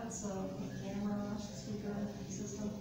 It's a camera speaker system.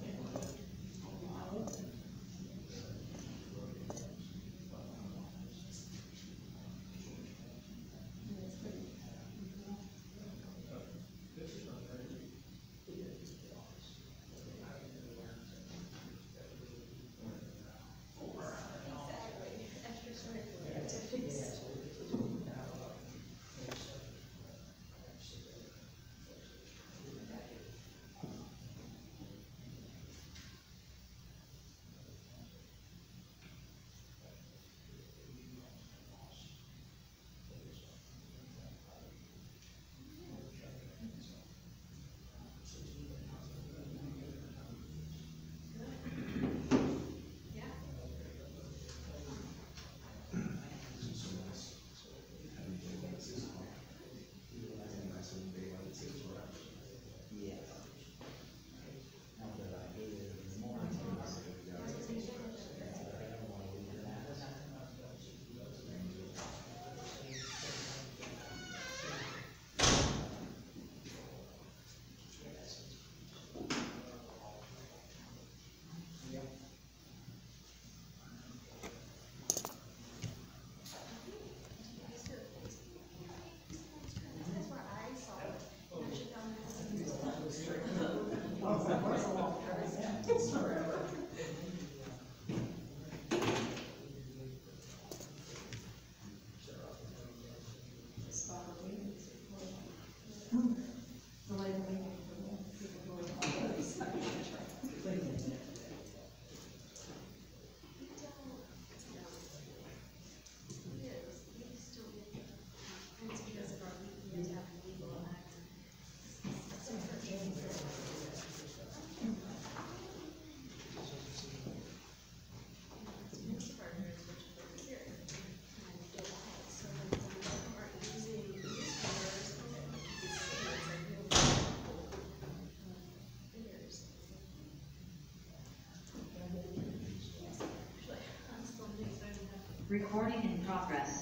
Recording in progress.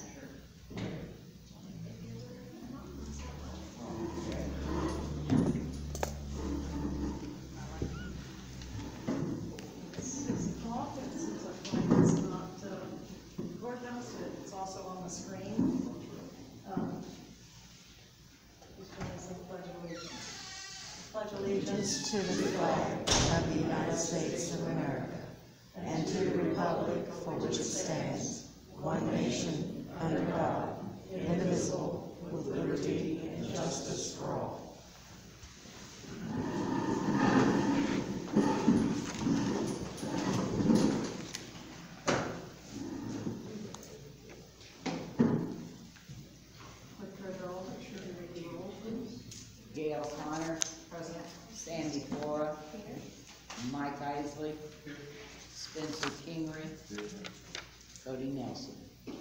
It's 6 o'clock. It seems like it's not courthouse, but it's also on the screen. Pledge allegiance to the flag of the United States of America and to the republic for which it stands, one nation, under God, indivisible, with liberty and justice for all. Gail Connor, President. Sandy Flora. Mike Isley. Spencer Kingery. Cody Nelson.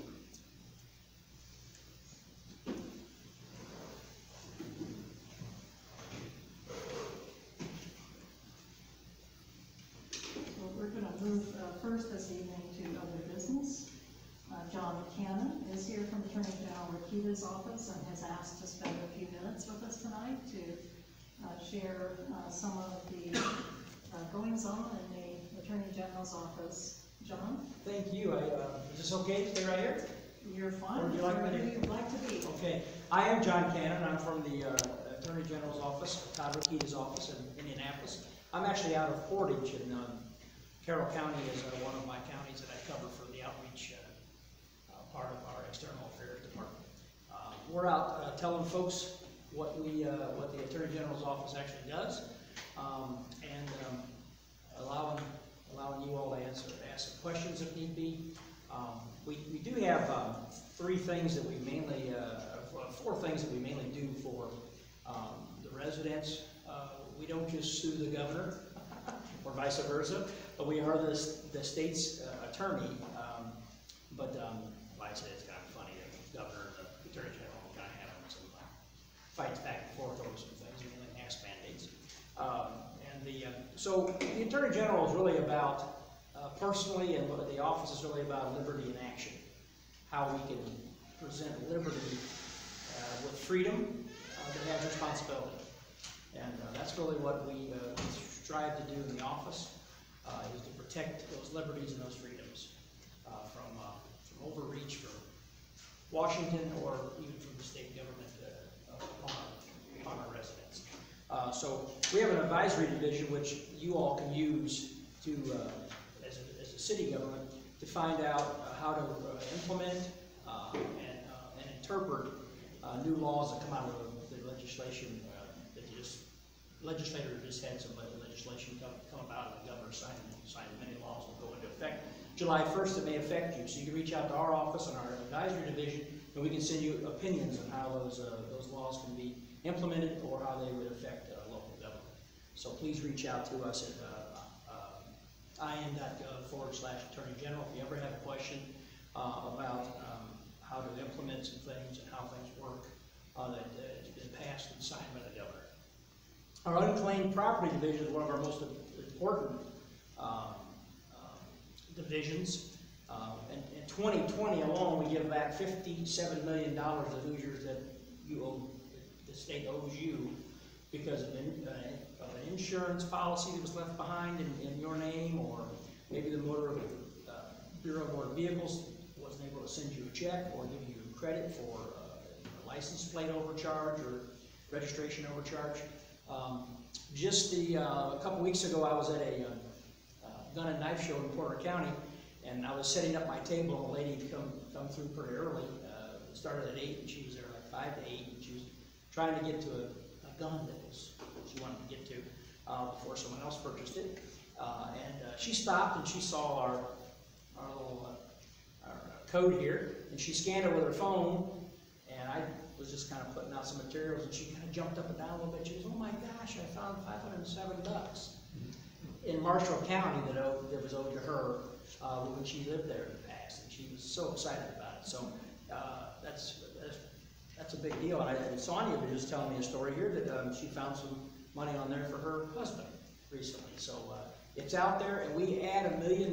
Well, we're going to move first this evening to other business. John Cannon is here from Attorney General Rakita's office and has asked to spend a few minutes with us tonight to share some of the goings on in the Attorney General's office. John? Thank you. Is this okay to stay right here? You're fine. Where would you like me to? Wherever you'd like to be. Okay. I am John Cannon. I'm from the Attorney General's office, Todd Rakita's office in Indianapolis. I'm actually out of Portage, and Carroll County is one of my counties that I cover for the outreach part of our external affairs department. We're out telling folks what the Attorney General's office actually does, and allowing you all to ask some questions if need be. We do have four things that we mainly do for the residents. We don't just sue the governor or vice versa, but we are the state's attorney. Like I said, it's kind of funny that the governor and the attorney general kind of have some fights back and forth over some things, mainly mask mandates. So the attorney general is really about personally, and what the office is really about, liberty in action. How we can present liberty with freedom that has responsibility. And that's really what we strive to do in the office, is to protect those liberties and those freedoms from overreach from Washington or even from the state government upon our residents. So we have an advisory division which you all can use to, as a city government, to find out how to implement and interpret new laws that come out of the legislation. Legislator just had some legislation come about, and the governor signed many laws will go into effect July 1st. It may affect you, so you can reach out to our office and our advisory division, and we can send you opinions on how those laws can be implemented or how they would affect local government. So please reach out to us at in.gov/Attorney General if you ever have a question about how to implement some things and how things work that has been passed and signed by the governor. Our unclaimed property division is one of our most important divisions. In 2020 alone, we give back $57 million to Hoosiers that the state owes you because of an insurance policy that was left behind in your name, or maybe the Bureau of Motor Vehicles wasn't able to send you a check or give you credit for a license plate overcharge or registration overcharge. Just a couple weeks ago, I was at a gun and knife show in Porter County, and I was setting up my table, and a lady come through pretty early. It started at 8, and she was there like 5 to 8, and she was trying to get to a gun that she wanted to get to before someone else purchased it. She stopped, and she saw our little our code here, and she scanned it with her phone, and I was just kind of putting out some materials, and she kind of jumped up and down a little bit. She goes, "Oh my gosh, I found $507 in Marshall County that was owed to her when she lived there in the past," and she was so excited about it. So that's a big deal. And Sonia was just telling me a story here that she found some money on there for her husband recently. So it's out there, and we add $1 million.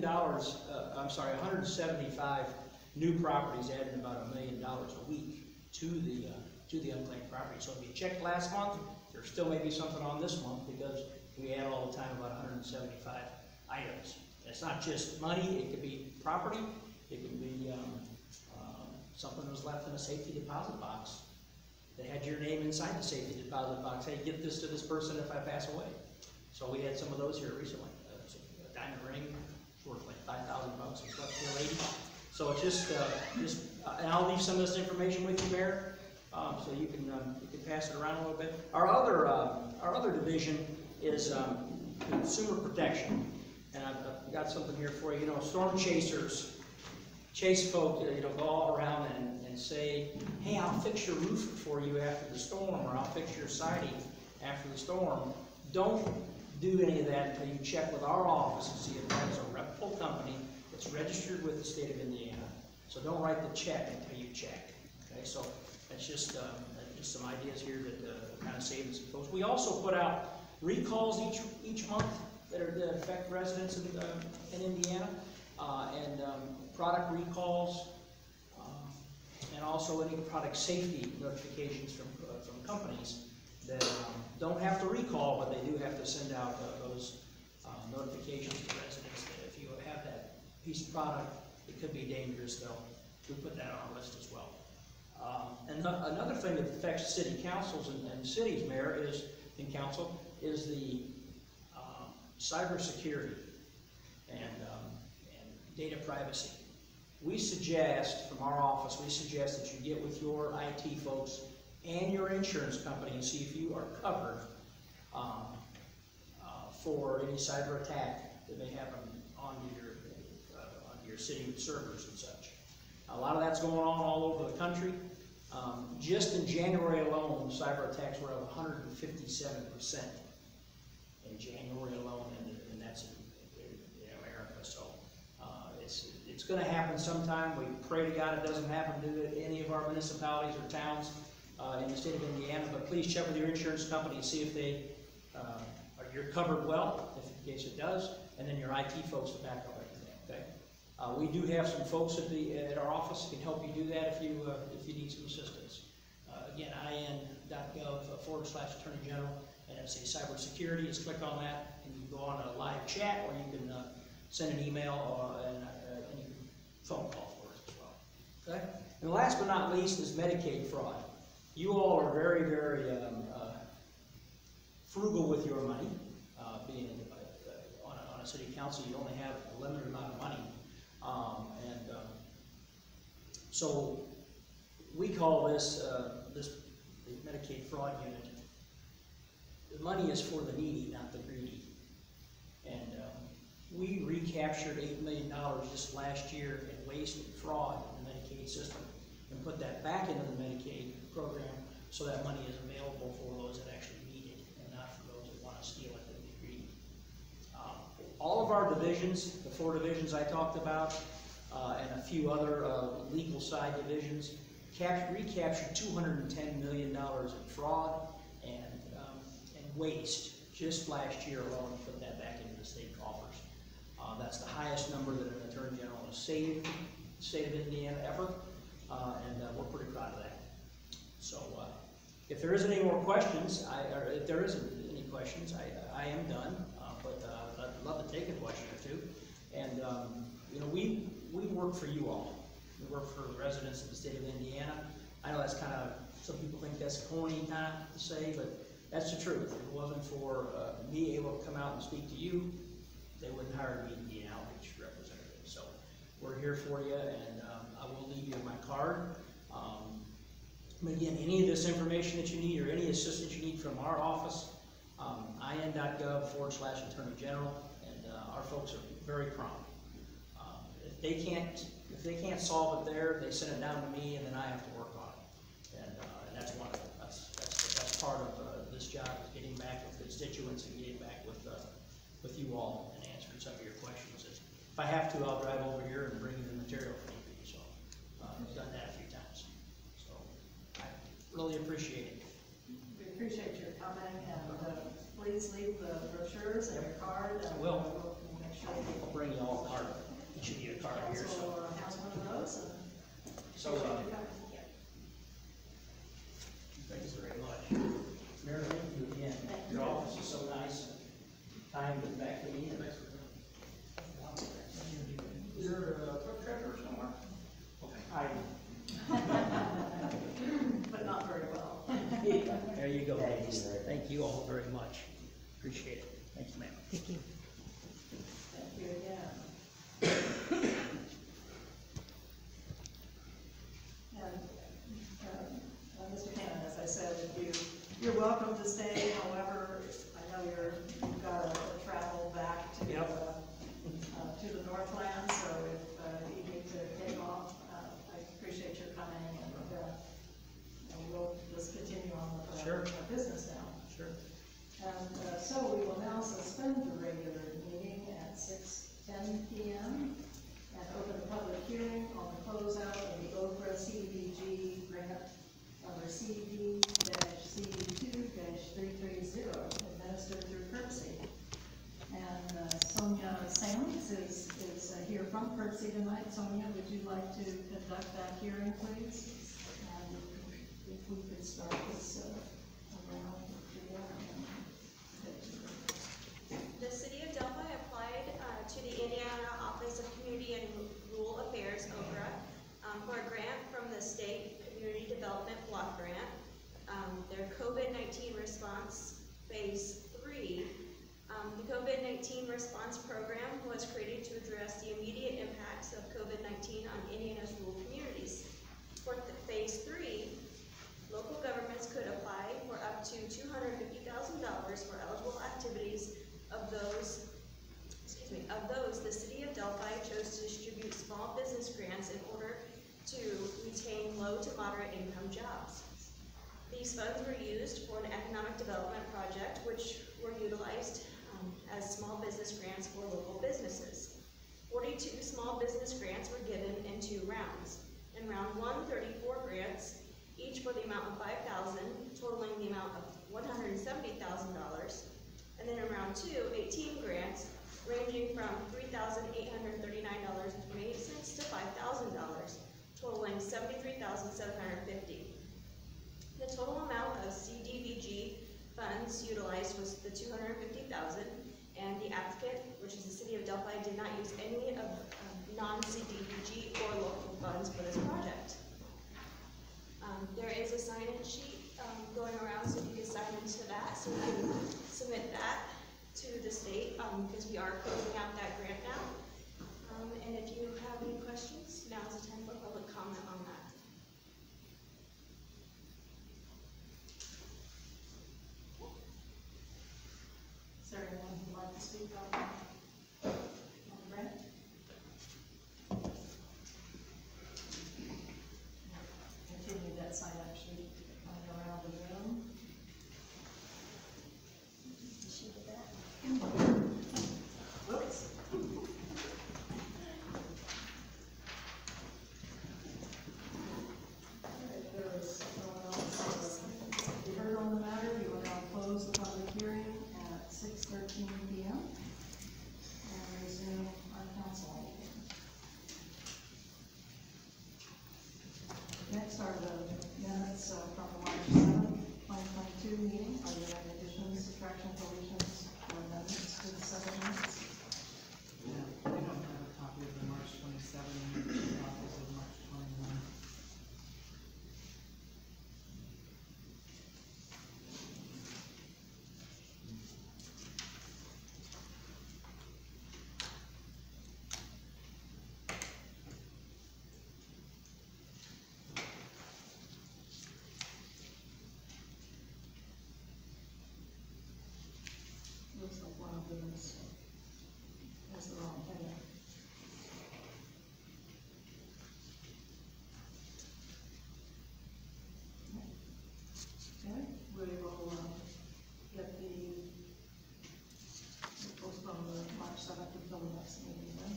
175 new properties, adding about $1 million a week to the unclaimed property. So if you checked last month, there still may be something on this month because we add all the time about 175 items. And it's not just money; it could be property, it could be something that was left in a safety deposit box. They had your name inside the safety deposit box. Hey, get this to this person if I pass away. So we had some of those here recently. A diamond ring worth like $5,000. It's left to a lady. So it's just and I'll leave some of this information with you, Mayor, so you can pass it around a little bit. Our other division is consumer protection, and I've got something here for you. You know, storm chasers chase folk, go all around and say, "Hey, I'll fix your roof for you after the storm," or "I'll fix your siding after the storm." Don't do any of that until you check with our office and see if that is a reputable company that's registered with the state of Indiana. So don't write the check until you check. Okay, so that's just some ideas here that kind of saving some folks. We also put out recalls each month that affect residents in Indiana, and product recalls, and also any product safety notifications from companies that don't have to recall, but they do have to send out those notifications to residents that if you have that piece of product, it could be dangerous. We put that on our list as well. And another thing that affects city councils and cities, Mayor, is the cybersecurity and data privacy. We suggest, from our office, that you get with your IT folks and your insurance company and see if you are covered for any cyber attack that may happen onto your city servers and such. A lot of that's going on all over the country. Just in January alone, cyber attacks were up 157% in January alone, and that's in America. So it's going to happen sometime. We pray to God it doesn't happen to any of our municipalities or towns in the state of Indiana. But please check with your insurance company and see if you're covered well, if in case it does, and then your IT folks to back up everything. Okay. We do have some folks at our office who can help you do that if you need some assistance. Again, in.gov/Attorney General, and and say cybersecurity, just click on that, and you can go on a live chat, or you can send an email and you can phone call for us as well. Okay? And last but not least is Medicaid fraud. You all are very, very frugal with your money. Being on a city council, you only have a limited amount of money. So we call this the Medicaid fraud unit. The money is for the needy, not the greedy. And we recaptured $8 million just last year in waste and fraud in the Medicaid system, and put that back into the Medicaid program so that money is available for those that actually need it, and not for those that want to steal it and be greedy. All of our divisions, the 4 divisions I talked about, and a few other legal side divisions, recaptured $210 million in fraud and waste just last year alone, and put that back into the state coffers. That's the highest number that an Attorney General has saved the state of Indiana ever, and we're pretty proud of that. So if there isn't any more questions, or if there isn't any questions, I am done, but I'd love to take a question or two. And you know, we work for you all. We work for the residents of the state of Indiana. I know that's kind of, some people think that's corny kind of to say, but that's the truth. If it wasn't for me able to come out and speak to you, they wouldn't hire me to be an outreach representative. So we're here for you, and I will leave you my card. But again, any of this information that you need, or any assistance you need from our office, in.gov/Attorney General, and our folks are very prompt. If they can't solve it there, they send it down to me, and then I have to work on it. And that's wonderful. That's part of this job, is getting back with constituents and getting back with you all and answering some of your questions. If I have to, I'll drive over here and bring you the material for you. So I've done that a few times. So I really appreciate it. We appreciate your coming, and please leave the brochures and your card. And I will. We'll make sure I'll bring you all a card. Each of you a card here. also So, has one of those. And so appreciate your coming. thank you very much. Mayor, thank you again. Your office is so nice, and kind and back to me. Is there a clerk treasurer somewhere? Okay. But not very well. There you go, ladies. Thank you all very much. Appreciate it. Thank you, ma'am. Thank you. Thank you again. And Mr. Cannon, as I said, you're welcome to stay. However, I know you've got to travel back to to the Northland. So if you need to take off, I appreciate your coming, and we'll just continue on with our business now. Sure. And so we will now suspend the regular meeting at 6:10 p.m. and open the public hearing on the closeout of the Okra CDBG grant number CD-CD2-330, administered through PERC. And Sonia Sands is here from PERC tonight. Sonia, would you like to conduct that hearing, please? And if we could start this around The City of Delphi applied to the Indiana Office of Community and Rural Affairs, OCRA, for a grant from the State Community Development Block Grant. Their COVID-19 response phase 3. The COVID-19 response program was created to address the immediate impacts of COVID-19 on Indiana's rural communities. For phase 3, local governments could apply for up to $250,000 for eligible activities. Of those, the City of Delphi chose to distribute small business grants in order to retain low to moderate income jobs. These funds were used for an economic development project, which were utilized as small business grants for local businesses. 42 small business grants were given in 2 rounds. In round 1, 34 grants, each for the amount of $5,000, totaling the amount of $170,000. And then in round 2, 18 grants, ranging from $3,839.28 to $5,000, totaling $73,750. The total amount of CDBG funds utilized was the $250,000, and the applicant, which is the city of Delphi, did not use any of non-CDBG or local funds for this project. There is a sign-in sheet going around, so if you can sign into that, so we can submit that to the state, because we are closing out that grant now. And if you have any questions, now is the time for public comment on that. Is there anyone who'd like to speak on the grant? Continue that sign-up sheet going around the room. She did that. Whoops. If there is no one else to be heard on the matter, we will now close the public hearing at 6:13 p.m. and resume our council meeting. Next are the minutes from the March 7th, 2022 meeting. Are there any additions, subtractions, deletions, or amendments to the set of minutes? Yeah, we don't have a copy of the March 27, we have copies of March 21. Looks like one of them has the wrong heading. Okay, we will get the postpone the March 7th until the next meeting then.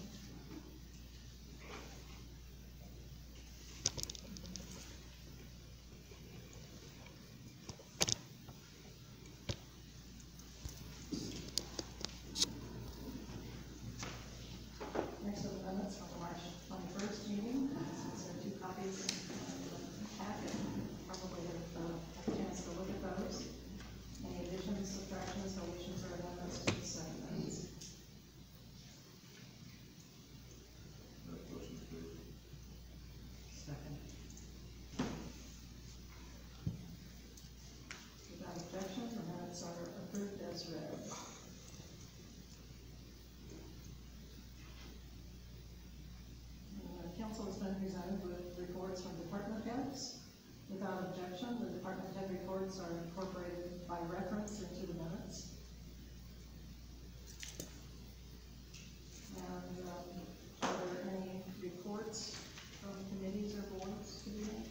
Next are the minutes from the March 21st meeting. Since there are two copies in the packet, probably have a chance to look at those. Any additions, subtractions, deletions, or amendments to the set of minutes? Second. Without objection, the minutes are approved as read. The council has been presented with reports from department heads. Without objection, the department head reports are incorporated by reference into the minutes. And are there any reports from committees or boards to be made?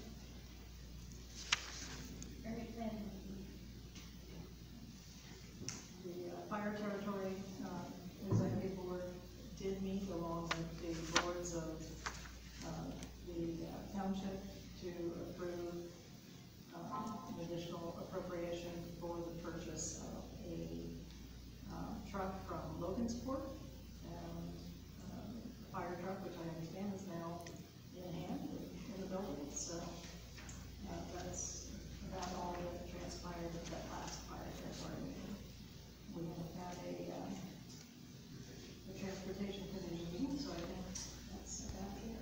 The fire territory executive board did meet along with the boards of the township to approve an additional appropriation for the purchase of a truck from Logansport, and a fire truck, which I understand is now in hand in the building. So that's about all that transpired at that last fire territory meeting. We have had a transportation committee meeting, so I think that's about it.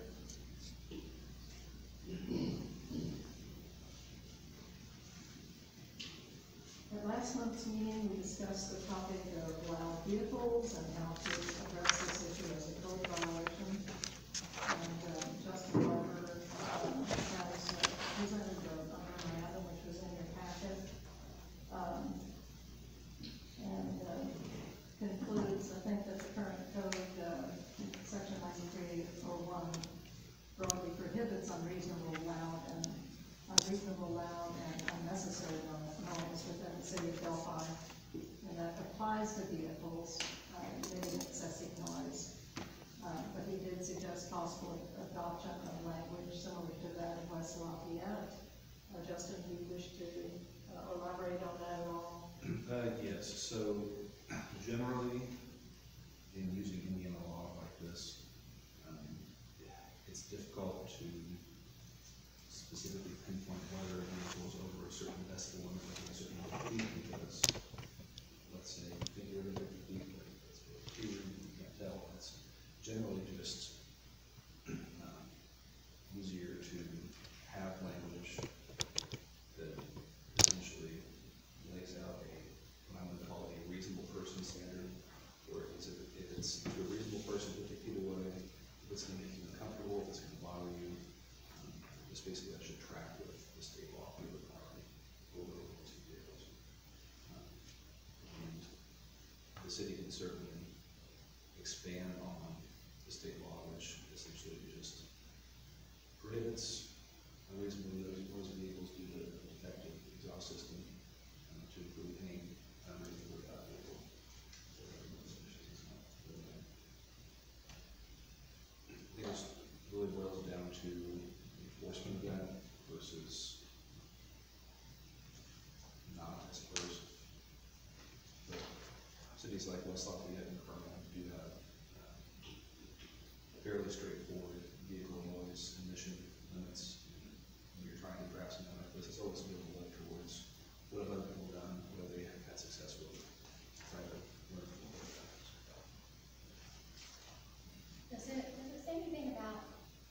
At last month's meeting, we discussed the topic of loud vehicles and how to address this issue as a code violation. And Justin Barber has presented the memorandum, which was in your packet, and concludes, I think, that the current code, section 9301, broadly prohibits unreasonable, loud, and unnecessary noise within the city of Delphi, and that applies to vehicles emitting excessive noise. But he did suggest possible adoption of language similar to that of West Lafayette. Justin, do you wish to elaborate on that at all? Yes, so generally, in using Indiana law like this, it's difficult to specifically pinpoint whether a vehicle is over a certain decibel limit, like a certain number of feet, because, let's say, you think you're over 50 feet, but it's here, you can't tell. It's generally just easier to have language that essentially lays out what I'm gonna call a reasonable person standard, or if it's to a reasonable person 50 feet away, if it's gonna make you uncomfortable, if it's gonna bother you, just basically that should track with the state law for the property over those vehicles. And the city can certainly expand on the state law, which essentially just prohibits unreasonably noisy vehicles due to a defective exhaust system, to include any unreasonable vehicle. It just really boils down to enforcement of that versus not, I suppose. But cities like West Lafayette and Kerma do have fairly straightforward vehicle noise emission limits. When you're trying to draft something like this, it's always going to look towards what have other people done, what have they had success with, try to learn from what they've done. Does it say anything about,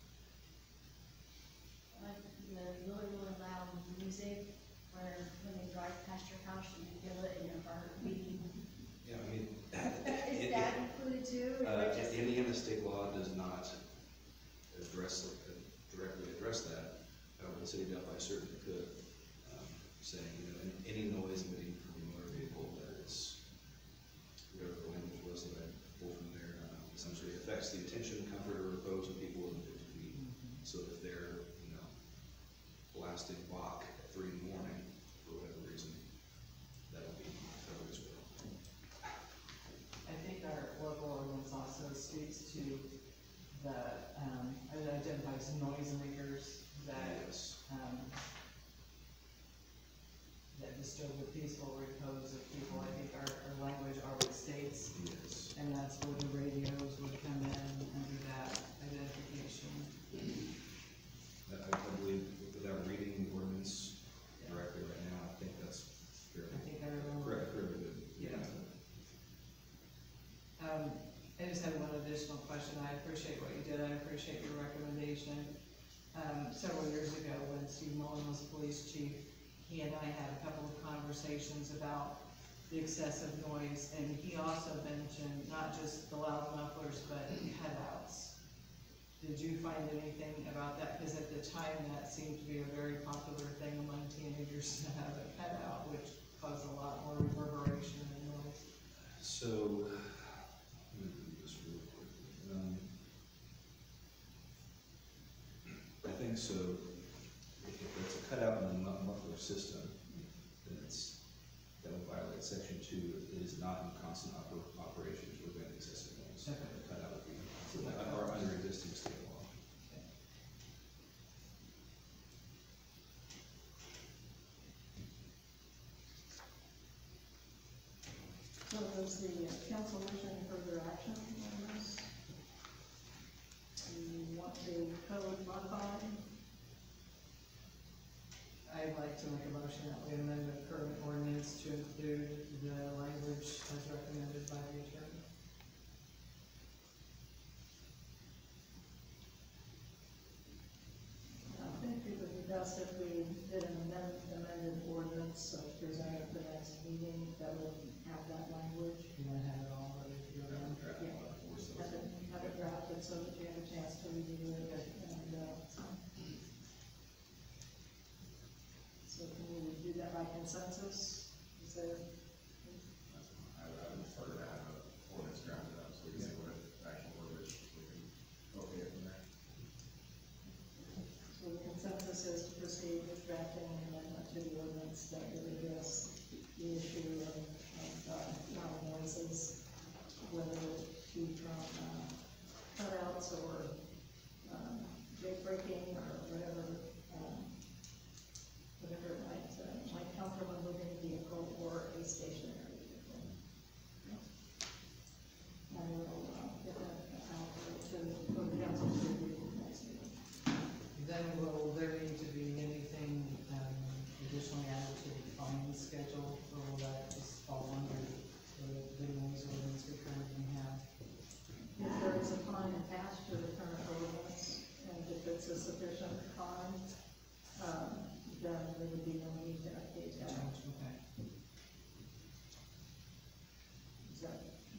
like, the really, really loud music, where when they drive past your house, you can feel it in your heart beating? Yeah, I mean, Is that included too? Or just- Indiana state law does not directly address that. However, the city of Delphi certainly could, saying, any noise emitting from a motor vehicle that is, whatever the language was that I pulled from there, essentially affects the attention, comfort, or repose of people within 50 feet. So if they're, blasting Bach at 3 in the morning, for whatever reason, that'll be covered as well. I think our local ordinance also speaks to the, it identifies noisemakers that, Yes. that disturb the peaceful repose of people. I think our language already states, Yes. and that's where the radios would come in under that identification. I believe, without reading the ordinance directly right now, I think that's fairly, I think I remember. fairly good. Yeah. I just had one additional question. I appreciate what you did. I appreciate your recommendation. Several years ago, when Steve Mullen was police chief, he and I had a couple of conversations about the excessive noise, and he also mentioned not just the loud mufflers, but cutouts. Did you find anything about that? Because at the time, that seemed to be a very popular thing among teenagers to have a cutout, which caused a lot more reverberation and noise. So, let me do this real quick. I think so. If it's a cutout in the muffler system, then that would violate section 2. It is not in constant operation to prevent excessive noise. Okay. The cutout would be or under existing state law. So does the council wish any further action on this? Do you want the code modified? I'd like to make a motion that we amend the current ordinance to include the language as recommended by the attorney. I think it would be best if we did an amended ordinance, presented at the next meeting, that would have that language. You want to have it all ready to go down? Have it drafted so that you have a chance to review it, and, so can we do that by consensus? Is there? I would prefer to have an ordinance drafted up, so we can see what actual verbiage we can okay it from there. So the consensus is to proceed with drafting an amendment to the ordinance that would address the issue of loud noises, whether it be from cutouts or gate breaking or whatever, whatever it might come from a moving vehicle.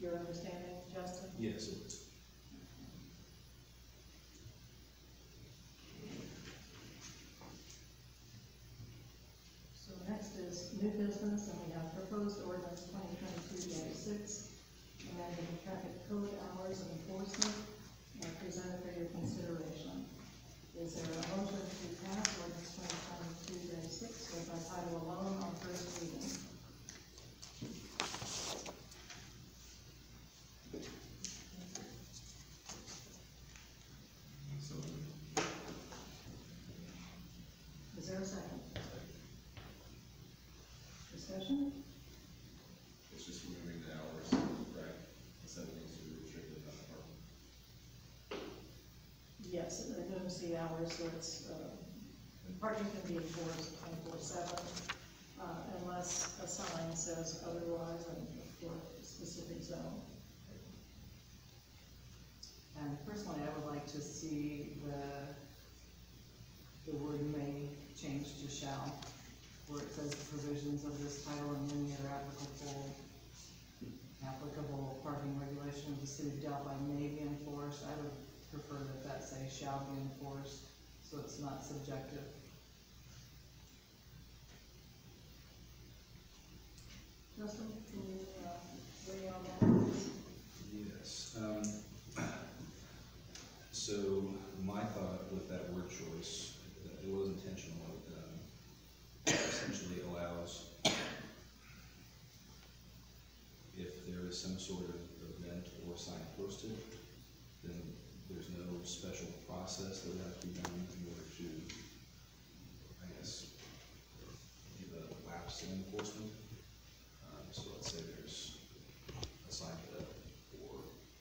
your understanding, Justin? Yes, it is. So next is new business, and we have proposed ordinance 2022-6, amending traffic code hours of enforcement, presented for your consideration. Is there a motion to pass ordinance 2022-6, read by title alone on first reading? So, Is there a second? Discussion? it's just removing the hours, right? Instead of being super restricted on the parking. Yes, it limits the hours, so it's, parking can be enforced 24/7, unless a sign says otherwise and for a specific zone. And personally, I would like to see the word may change to shall, where it says the provisions of this title and any other applicable parking regulation of the city of Delphi may be enforced. I would prefer that say shall be enforced, so it's not subjective. Justin, can you, weigh on that, please? Yes. So my thought with that word choice, it was intentional. It essentially allows, if there is some sort of event or sign posted, then there's no special process that would have to be done in order to, I guess, give a lapse in enforcement. So let's say there's a sign put up for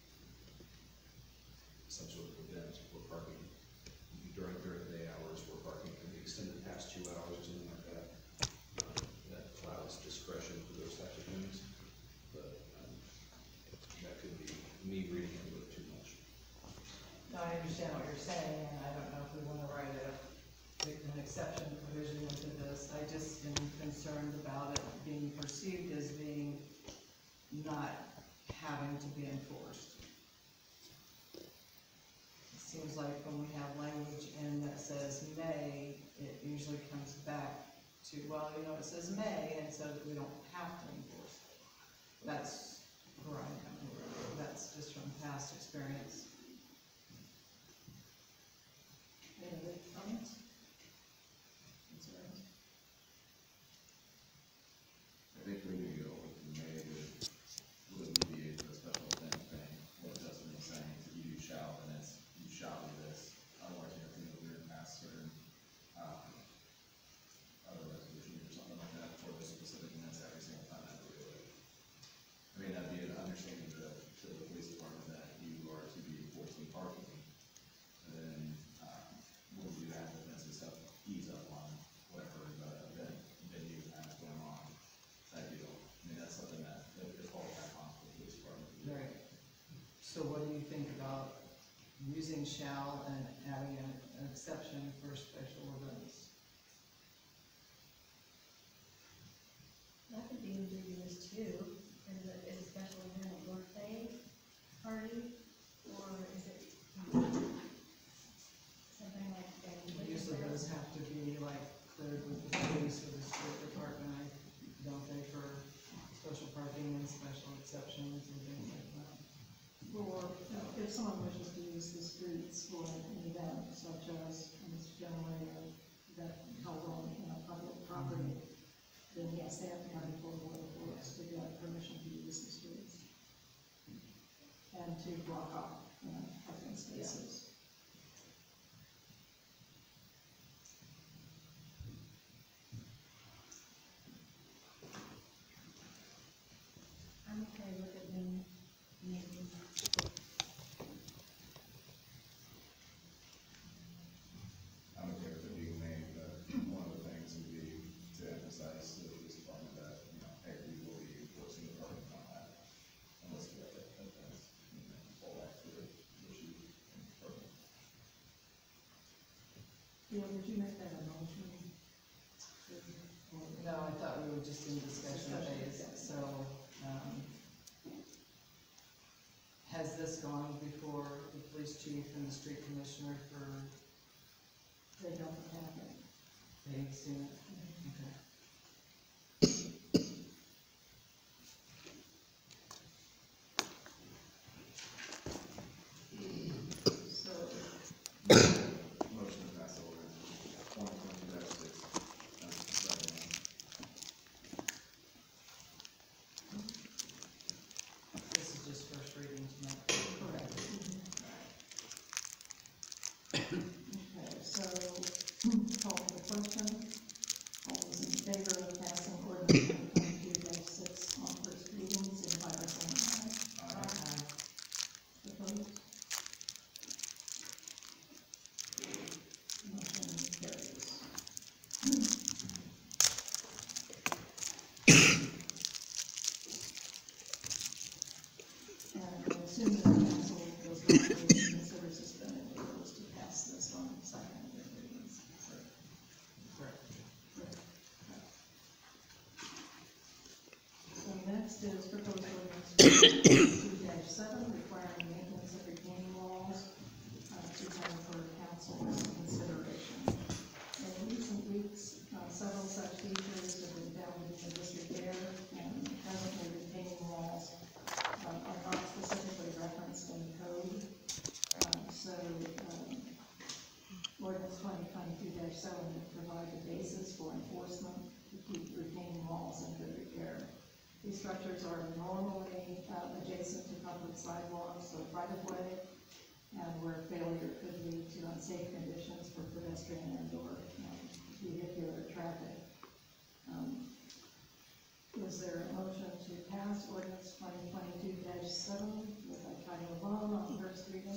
some sort of event where parking during the day hours where parking can be extended past 2 hours or something like that. That allows discretion for those types of things, but that could be me reading into it too much. No, I understand what you're saying, and I don't know if we want to write an exception provision into this. I just am concerned about it being perceived as being not having to be enforced. It seems like when we have language in that says may, it usually comes back to, well, you know, it says may, and so that we don't have to enforce it. That's where I'm coming from. That's just from past experience. Any other comments? Concerns? I think we need to go with the may would alleviate the special event thing. What Justin was saying, is if you do shall, then it's, you shall do this. Otherwise, you have to go through and pass certain, other resolutions or something like that for the specific events every single time that we do it. I mean, that'd be an understanding to the police department that you are to be enforcing parking. And then, when we do that, events and stuff, ease up on whatever the event venue has going on. That deal. I mean, that's something that it falls back on the police department. Right. So what do you think about using shall and adding an exception for special events? That could be ambiguous too. Is a special event a birthday party, or is it something like that? Usually those have to be like cleared with the police or the street department, don't they, for special parking and special exceptions and things like that? Or if someone wishes to use the streets for an event such as, and it's generally an event held on public property, then yes, they have to come before the board of works to get permission to use the streets. And to block off, parking spaces. I'm okay with it being maybe. I'm okay with it being made, but one of the things would be to emphasize to the police department that, you know, hey, we will be enforcing the parking on that. Unless we have events, and then fall back to the issue and parking. Yeah, would you make that a motion? No, I thought we were just in discussion phase, so, this gone before the police chief and the street commissioner for, They don't have it. they've seen it? Okay. So, Motion to pass ordinance 2022-6. This is just first reading tonight. correct. Okay, so, call for the question. All those in favor of passing ordinance 2022-6 on first reading, signify by saying aye. Aye. Opposed? Motion carries. And I assume that the council does not consider suspending the rules to pass this on second and third readings. Correct. So next is proposed ordinance 2-7, requiring maintenance of retaining walls, to come for council's consideration. In recent weeks, several such features have been found in disrepair, and presently retaining walls are not specifically referenced in the code. Ordinance 2022-7 would provide the basis for enforcement to keep retaining walls in good repair. These structures are normally adjacent to public sidewalks or right of way, and where failure could lead to unsafe conditions for pedestrian and/or vehicular traffic. Is there a motion to pass ordinance 2022-7 with a title alone on first reading?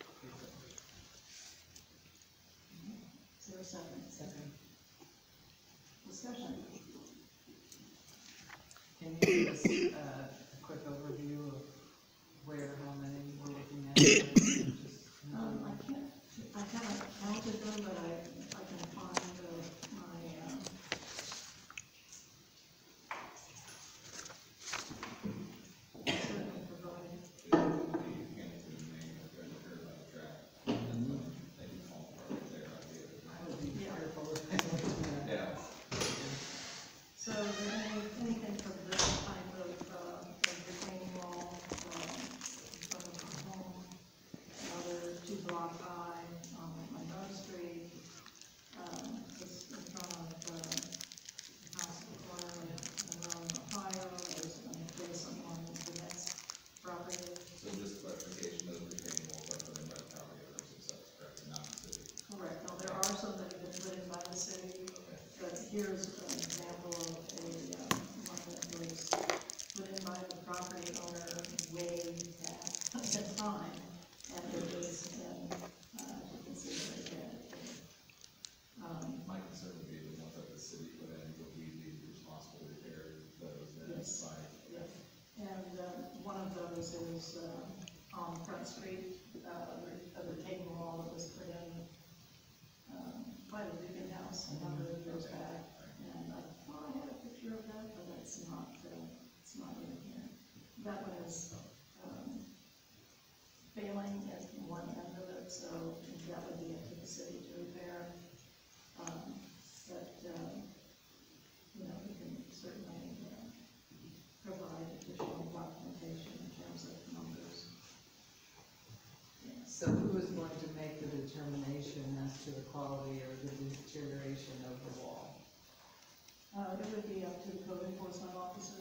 Is there a second? Second. Discussion. Can you give us a quick overview of where, how many we're looking at? Just, I can't, I haven't counted them, but I can find my, certainly provide. I would be careful with Yeah. So anything from this type of retaining wall, from the home, another 2-block high on Monroe Street, just in front of the house on the corner of Monroe and Ohio, there's an adjacent one to the next property. So just clarification, those retaining walls are put in by the property owners themselves, correct, and not the city? Correct. Now, there are some that have been put in by the city, but here's an example of one that was put in by the property owner way back in time, and it was in, as you can see right there. My concern would be the ones that the city put in, would we be responsible to repair those that Yes. site? Yes. And one of those is on Front Street, a retaining wall that was put in by the Dugan House a number of years back. And I thought I had a picture of that, but it's not in here. That one is failing at one end of it, so that would be up to the city to repair. We can certainly provide additional documentation in terms of numbers. So who is going to make the determination as to the quality or the deterioration of the wall? It would be up to the code enforcement officer.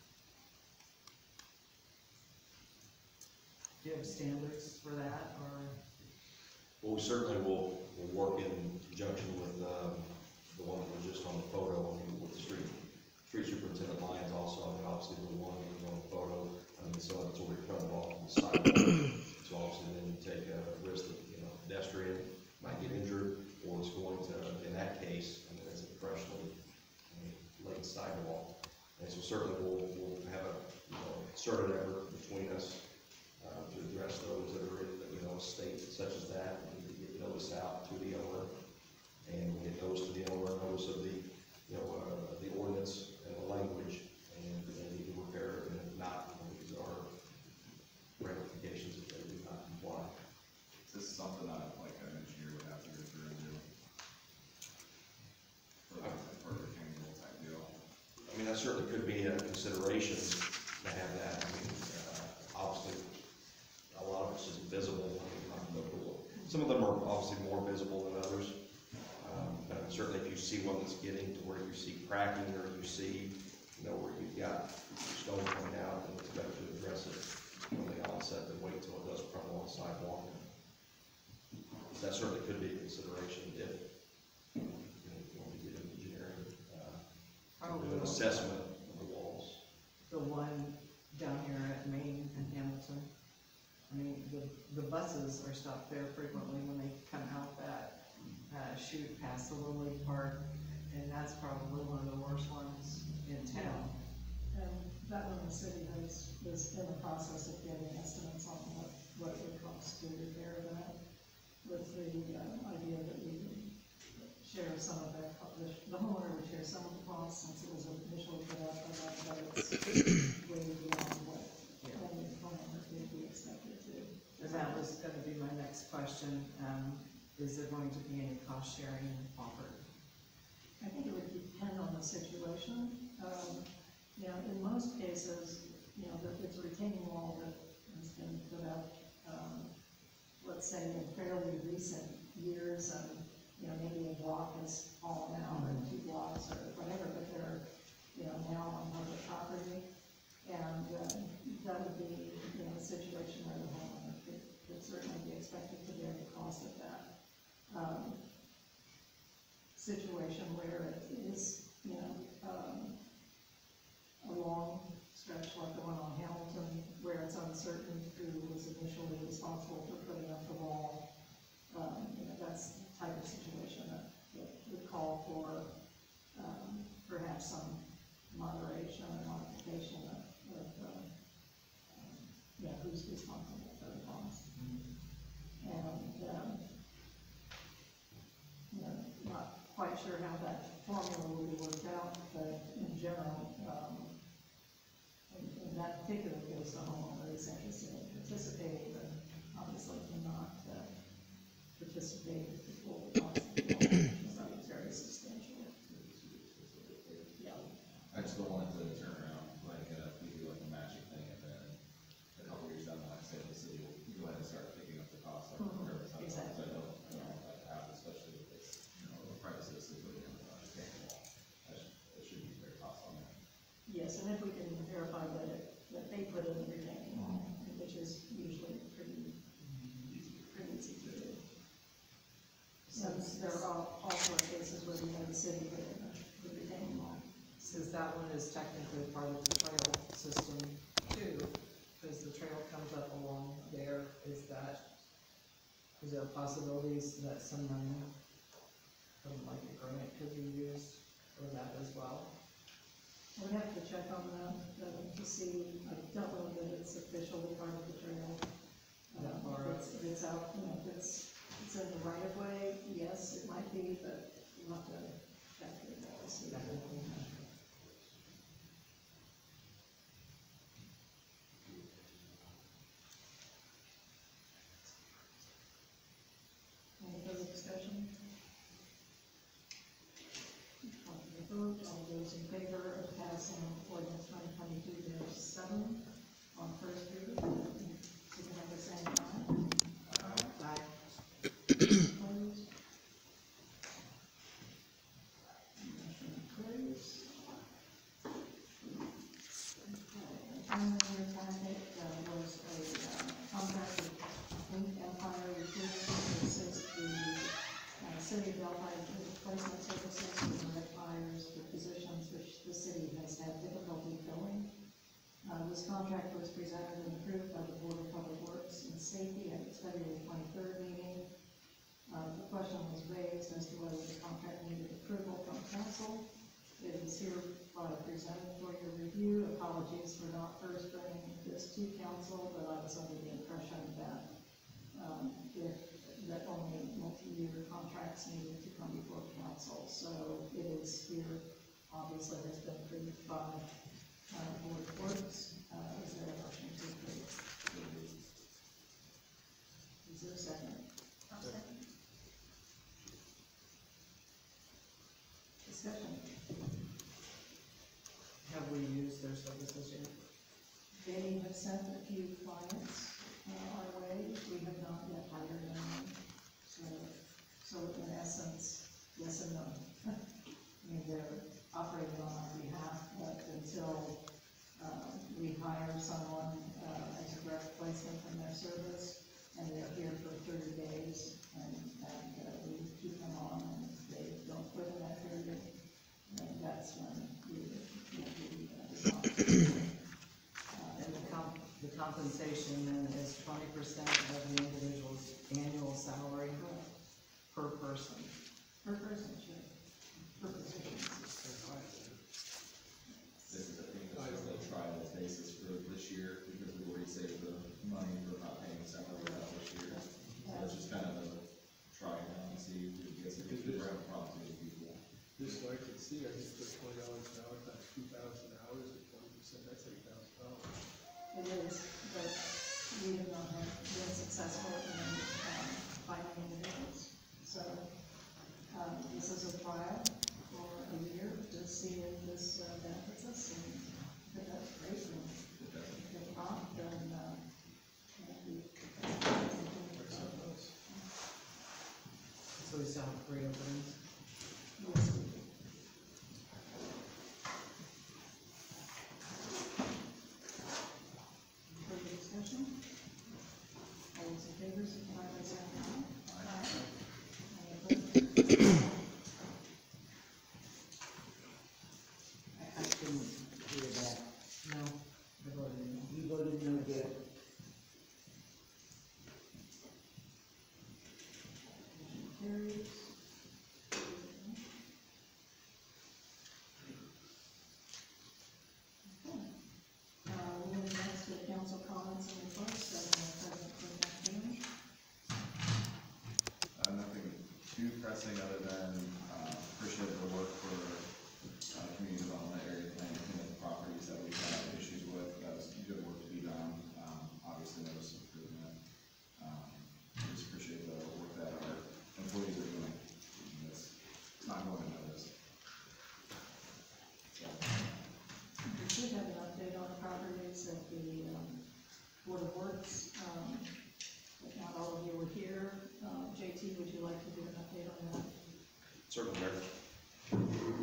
Do you have standards for that, or? Well, we certainly will work in conjunction with, the one that was just on the photo, with the street superintendent Lyons also, I mean, obviously the one that was on the photo, I mean, so it's already cut off on the sidewalk. So obviously then you take a risk that, pedestrian might get injured, or it's going to, in that case, I mean, it's a freshly laid sidewalk. And so certainly we'll have a, concerted effort between us, to address those that are in, a state such as that. We need to get notice out to the owner, and we'll get notice to the owner, notice of the, the ordinance and the language, and they need to repair it, and if not, these are ramifications if they Some of them are obviously more visible than others. But certainly if you see one that's getting to where you see cracking or you see, where you've got stone coming out, then it's better to address it from the onset than wait till it does crumble on the sidewalk. That certainly could be a consideration if, you want to get an engineering, do an assessment of the walls. The one down here at Main and Hamilton, I mean, the buses are stopped there frequently when they come out that, chute past the Little League Park, and that's probably one of the worst ones in town. And that one, the city is in the process of getting estimates on what it would cost to repair that, with the idea that we would share some of that, the homeowner would share some of the costs since it was initially put up, but it's way beyond what any homeowner would be expected to. And that was gonna be my next question, is there going to be any cost sharing offered? I think it would depend on the situation. In most cases, it's a retaining wall that has been put up, let's say in fairly recent years, and, maybe a block has fallen out, or 2 blocks, or whatever, but they're, now on public property. And, that would be, a situation where the homeowner could certainly be expected to bear the cost of that. Situation where it is, a long stretch like the one on Hamilton, where it's uncertain who was initially responsible for putting up the wall. That's the type of situation that would call for, perhaps some moderation or modification of who's responsible for the cost. And, not quite sure how that formula will be worked out, but in general, in that particular case, the homeowner is interested in participating, but obviously cannot participate with the full cost of the wall, so it's very substantial. Yeah. I just don't want it to turn around, like, we do like a magic thing, and then a couple years down the line, say the city will go ahead and start picking up the cost. Exactly. I don't want that to happen, especially if it's, a private citizen putting in a retaining wall. It should be very cost on that. Yes, and if we can verify that they put in the retaining wall, which is usually pretty easy to do. Since there are also cases where the city put in the retaining wall. Since that one is technically part of the trail system too, because the trail comes up along there, is there possibilities that some money from like a grant could be used for that as well? I would have to check on that, to see. I don't know that it's officially part of the trail. If it's out, if it's in the right of way, yes, it might be, but we'll have to check it out, see. Any further discussion? Vote, all those in favor of passing ordinance 2022-7 on first reading, signify by saying aye. Aye. Opposed? Motion carries. Okay, and in your packet was a contract with Link Empire Recruiting to assist the city of Delphi with placement services for direct hires for positions which the city has had difficulty filling. This contract was presented and approved by the Board of Public Works and Safety at its February 23rd meeting. The question was raised as to whether the contract needed approval from council. It is hereby presented for your review. Apologies for not first bringing this to council, but I was under the impression that that only multi-year contracts needed to come before council. So it is here, obviously has been approved by Board of Works. Is there a motion to approve? Is there a second? I'll second. Discussion. Have we used their services yet? They have sent a few clients our way. We have not yet hired anyone. So in essence, yes and no. I mean, they're operating on our behalf, but until, we hire someone, as a direct placement from their service, and they're here for 30 days, and we keep them on, and they don't quit in that period, and that's when we And the compensation then is 20% of the individual's annual salary per person. per person, sure, per position. This is, I think, this is the trial basis for this year, because we've already saved the money for not paying the salary out this year. So it's just kind of a try now and see if we get some good prompt to people. Just so I can see, I just put $20 an hour times 2,000 hours at 20%, that's $8,000. It is, but we have not been successful in finding individuals. So, this is a trial for a year to see if this benefits us, and if that's great, and if not, then, we. So we still have 3 openings. Yes, we do. Further discussion? All those in favor, signify by saying aye. Any opposed? I couldn't hear that. No, I voted no. You voted no, Deb? Motion carries. Okay. We'll move next to council comments and reports, President Pro Tem. Nothing too pressing other than, appreciate the work for, community development area planning, and the properties that we've had issues with. That was good work to be done. Obviously there was some improvement. Just appreciate the work that our employees are doing. It's not going unnoticed. So, We should have an update on the properties at the Board of Works. If not all of you were here, JT, would you like to give an update on that? Certainly, Mayor.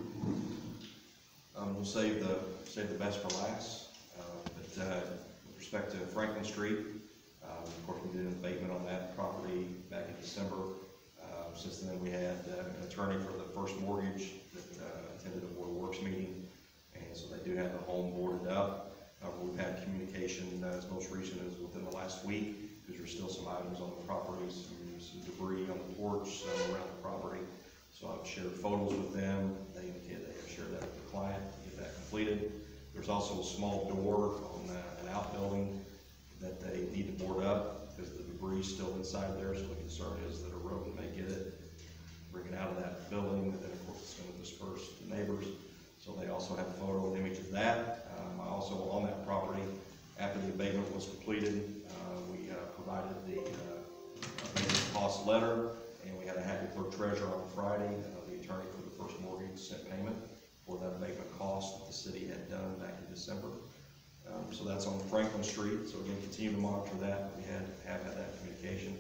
We'll save the best for last. With respect to Franklin Street, of course, we did an abatement on that property back in December. Since then, we had an attorney for the first mortgage that attended a Board of Works meeting, and so they do have the home boarded up. We've had communication as most recent as within the last week, because there's still some items on the property, some debris on the porch, some around the property. So I've shared photos with them. They indicated they have shared that with the client to get that completed. There's also a small door on an outbuilding that they need to board up because the debris is still inside there. So the concern is that a rodent may get it, bring it out of that building, and then of course it's going to disperse to neighbors. So they also have a photo and image of that. I also, on that property, after the abatement was completed, we provided the abatement cost letter, and we had a happy clerk treasurer on Friday. The attorney for the first mortgage sent payment for that abatement cost that the city had done back in December. So that's on Franklin Street. So again, continue to monitor that. We have had that communication.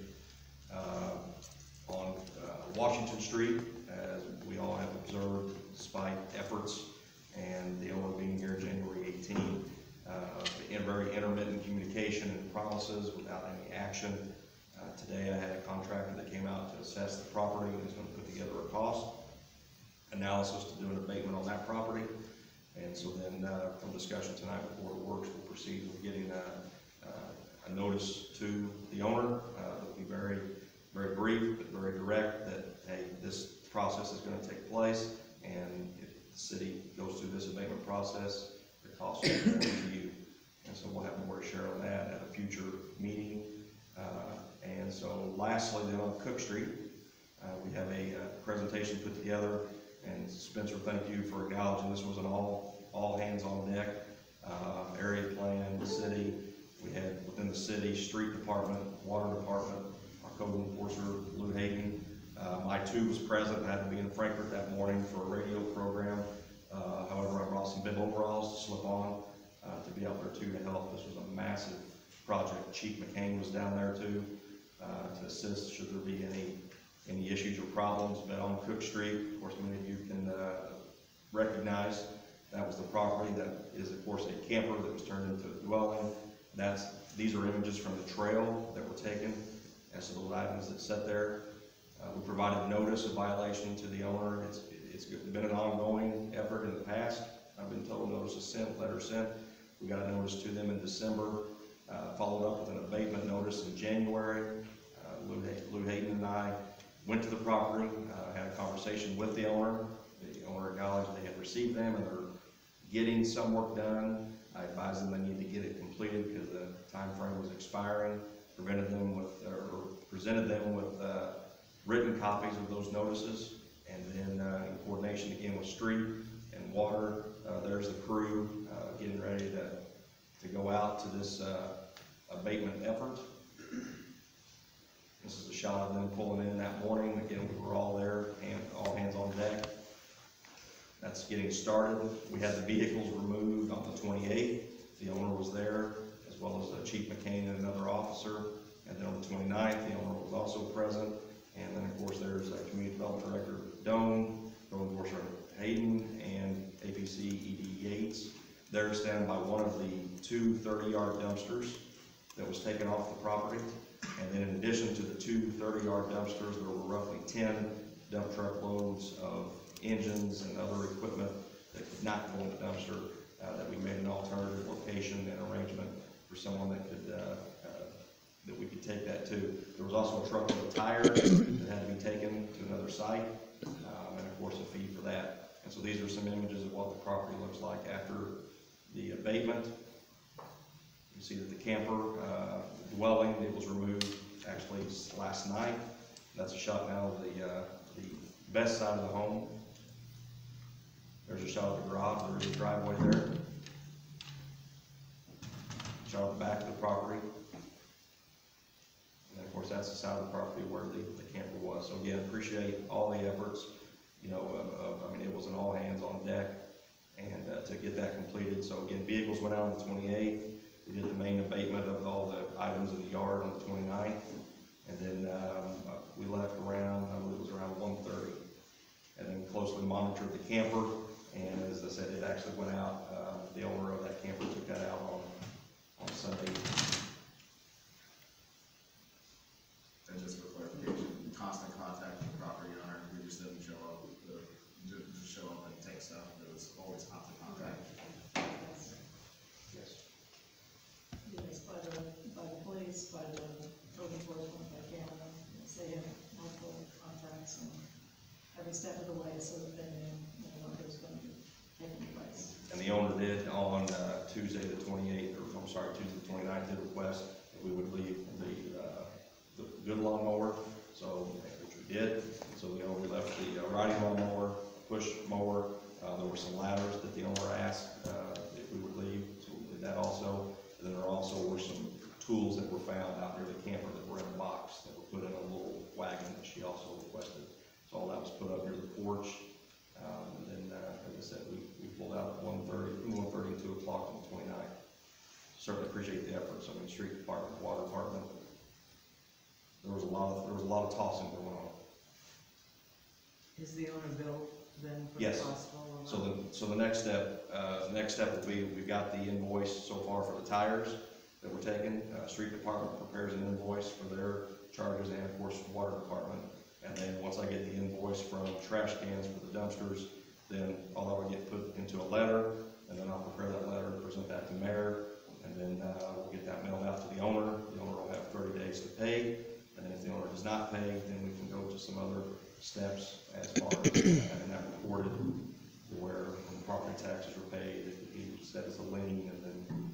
On Washington Street, as we all have observed, despite efforts and the owner being here January 18, very intermittent communication and promises without any action. Today I had a contractor that came out to assess the property and is going to put together a cost analysis to do an abatement on that property. And so then from discussion tonight with Board of Works, we'll proceed with getting a notice to the owner. It'll be very, very brief but very direct that, hey, this process is going to take place, and if the city goes through this abatement process, the cost will be to you. And so we'll have more to share on that at a future meeting. And so lastly, then on Cook Street, we have a presentation put together, and Spencer, thank you for acknowledging this was an all hands on deck area plan, the city. We had within the city, street department, water department, our code enforcer, Lou Hayden. I too was present. I had to be in Frankfurt that morning for a radio program. However, I brought some bib overalls to slip on to be out there too to help. This was a massive project. Chief McCain was down there too to assist should there be any any issues or problems. But on Cook Street, of course, many of you can recognize that was the property that is, of course, a camper that was turned into a dwelling. These are images from the trail that were taken as to those items that sat there. We provided notice of violation to the owner. It's been an ongoing effort in the past. I've been told notice is sent, letter sent. We got a notice to them in December, followed up with an abatement notice in January. Lou Hayden and I went to the property, had a conversation with the owner. The owner acknowledged they had received them and they're getting some work done. I advised them they need to get it completed because the time frame was expiring. Presented them with written copies of those notices, and then in coordination again with street and water, there's the crew getting ready to go out to this abatement effort. This is a shot of them pulling in that morning. Again, we were all there, all hands on deck. That's getting started. We had the vehicles removed on the 28th. The owner was there, as well as Chief McCain and another officer. And then on the 29th, the owner was also present. And then, of course, there's Community Development Director Doan, Code Enforcer Hayden, and APC ED Yates. They're standing by one of the two 30-yard dumpsters that was taken off the property. And then in addition to the two 30-yard dumpsters, there were roughly 10 dump truck loads of engines and other equipment that could not go in the dumpster, that we made an alternative location and arrangement for someone that could, that we could take that to. There was also a truckload of tires that had to be taken to another site, and of course a fee for that. And so these are some images of what the property looks like after the abatement. You see that the camper dwelling, it was removed actually last night. That's a shot now of the best side of the home. There's a shot of the garage, there is a driveway there. Shot of the back of the property. And of course, that's the side of the property where the camper was. So again, appreciate all the efforts. You know, I mean, it was an all hands on deck, and to get that completed. So again, vehicles went out on the 28th. We did the main abatement of all the items in the yard on the 29th. And then we left around, I believe it was around 1:30. And then closely monitored the camper. And as I said, it actually went out. The owner of that camper took that out on Sunday. And just for clarification, constant contact with the property owner, we just didn't show up, just show up and take stuff, it was always constant contact. Yes. Yes. Yes, by the police, by the code enforcement, by Canada, they have multiple contacts and every step of the way so that they know what is going to be taking place. And the owner did on Tuesday the 28th, or I'm sorry, Tuesday the 29th, did request that we would leave the good lawnmower, so, which we did. So we left the riding lawnmower, push mower. There were some ladders that the owner asked if we would leave, so we did that also. And then there also were some tools that were found out near the camper that were in a box that were put in a little wagon that she also requested. So all that was put up near the porch. And then, as I said, we pulled out at 1:30 and 2 o'clock on the 29th. Certainly appreciate the efforts. I mean, street department, water department. There was a lot of tossing going on. Is the owner billed then for the Yes. possible? So the next step will be, we've got the invoice so far for the tires that were taken. Street department prepares an invoice for their charges, and of course, water department. And then once I get the invoice from trash cans for the dumpsters, then all that will get put into a letter, and then I'll prepare that letter and present that to mayor, and then we'll get that mailed out to the owner. The owner will have 30 days to pay, and then if the owner does not pay, then we can go to some other steps as far as having that recorded, where when property taxes are paid, it can be set as a lien, and then